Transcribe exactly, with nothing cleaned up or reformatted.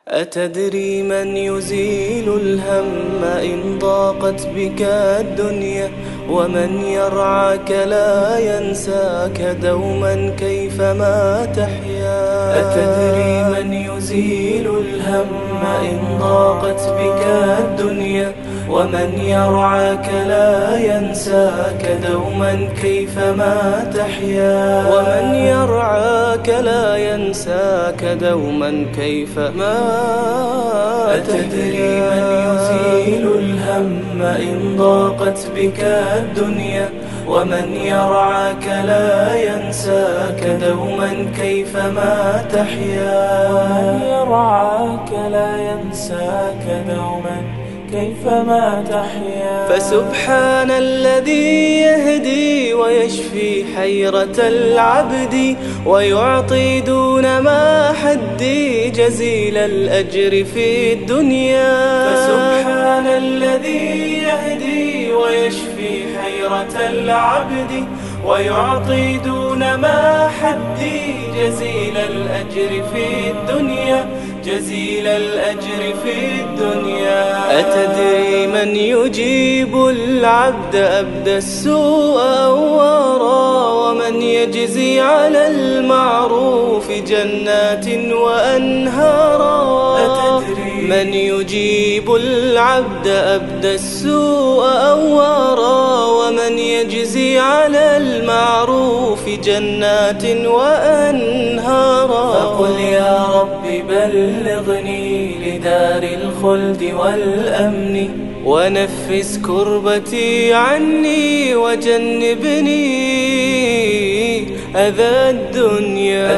أتدري من يزيل الهم إن ضاقت بك الدنيا، ومن يرعاك لا ينساك دوما كيفما تحيا. أتدري من يزيل الهم إن ضاقت بك الدنيا، ومن يرعاك لا ينساك دوما كيفما تحيا. ومن يرعاك لا ينساك دوما كيفما. أتدري من يزيل الهم إن ضاقت بك الدنيا، ومن يرعاك لا ينساك دوما كيفما تحيا. ومن يرعاك لا ينساك دوما كيفما تحيا. فسبحان الذي يهدي ويشفي حيرة العبد، ويعطي دون ما حدي جزيل الأجر في الدنيا. فسبحان الذي يهدي ويشفي حيرة العبد، ويعطي دون ما حدي جزيل الأجر في الدنيا. جزيل الأجر في الدنيا. أتدري من يجيب العبد أبدى السوء أوارا، ومن يجزي على المعروف جنات وأنهارا. أتدري من يجيب العبد أبدى السوء أوارا، ومن يجزي على المعروف جنات وأنهارا. فقل يا رب بلغني لدار الخلد والأمن، ونفس كربتي عني وجنبني أذى الدنيا.